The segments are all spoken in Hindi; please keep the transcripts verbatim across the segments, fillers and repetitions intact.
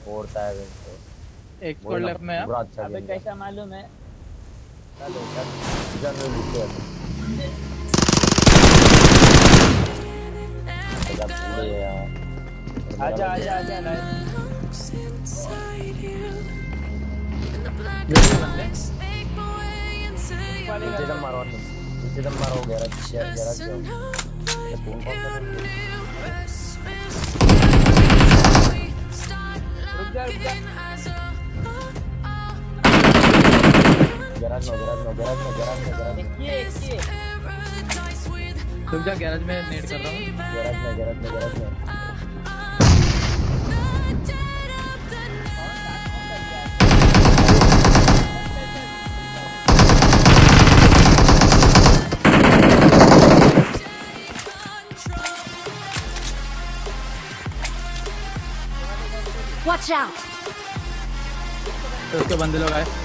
फोड़ता है वैसे। एक स्क्वाड लेफ्ट में है। अच्छा अबे कैसा मालूम है? चलो जन में नीचे आजा आजा आजा नीचे दम मारो नीचे दम मारो गैराज गैराज जाओ ये कौन कौन सा रुक जा रुक जा गैराज में गैराज में गैराज में गैराज में गैराज में ये ये रुक जा गैराज में नेट कर रहा हूं। गैराज में गैराज में गैराज में Watch out! तो उसके बंदे लोग आए।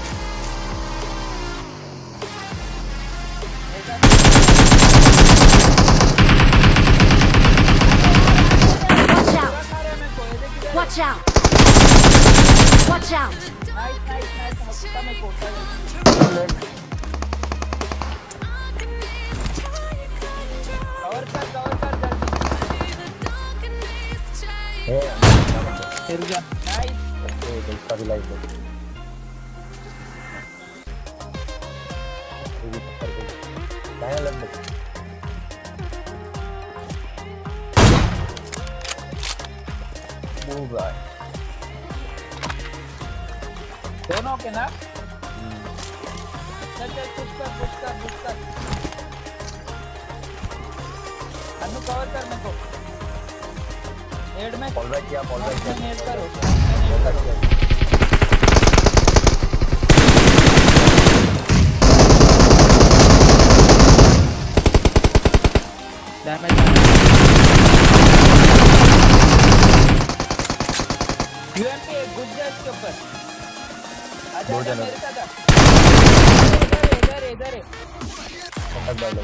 Watch out! Watch out! Nice nice nice हफ्ता में कोटा कवर कर कवर कर जल्दी ए रुक जा। नाइस ए इसका भी लाइक दो ये पकड़ के दाएं लग मूव रहा है दोनों के ना चल चल पुश कर पुश कर पुश कर अनु कवर कर मेरे को हेड में फॉल बैक किया फॉल बैक किया नेट करो नेट करो डैमेज यूएमपी गुड जस्ट के ऊपर आजा दो जन मेरे साथ इधर इधर इधर पकड़ डालो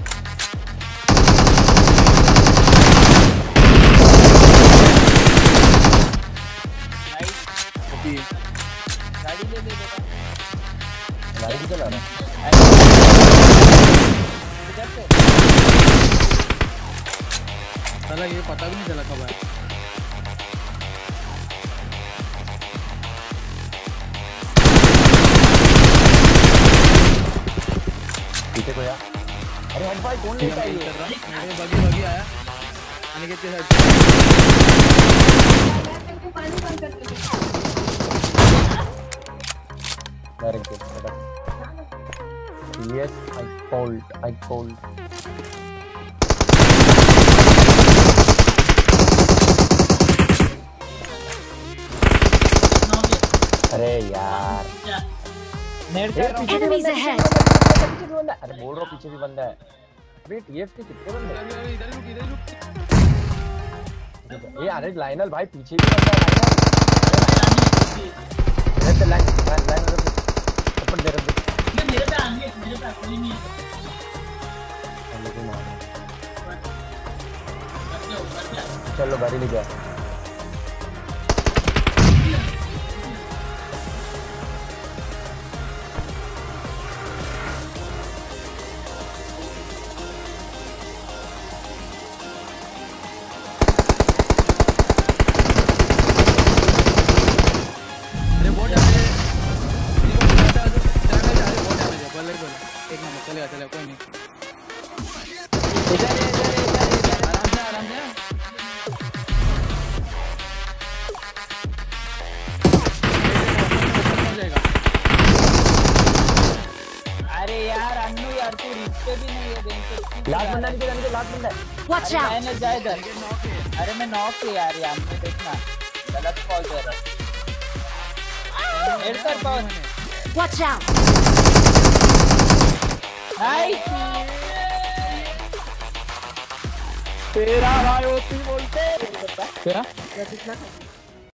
नाइस ओके गाड़ी ले ले बेटा गाड़ी भी चला रहा इधर से साला ये पता भी नहीं चला कब आया। पीछे को यार अरे हम भाई कौन लेता है कर रहा हूं। मेरे बगी बगी आया अनिकेत के साथ। Very good yes I called I called अरे यार नेट कर रहा हूं Enemies ahead! पीछे भी बंदा अरे बोल रहा हूं पीछे भी बंदा है अबे टीएफटी कितने बंदे हैं इधर रुक इधर रुक। ये अरे लाइनल भाई पीछे भी बंदा है लाइनल इधर लाइन लाइन लाइन ऊपर दे रहे ये मेरे पे आनी है मेरे पे कोई नहीं है चलो गाड़ी ले जा चलेगा चलेगा कोई नहीं। इधर इधर इधर आराम से आराम से। अरे यार अन्नू यार तू रिश्ते भी नहीं है बैंक लास्ट बंदा नहीं जाने के लास्ट बंदा है Watch out! मैंने जा इधर अरे मैं नॉक है यार यार मैं देखना गलत कॉल कर रहा हेड कर पावर Watch out! नाइस तेरा भाई होती बोलते क्या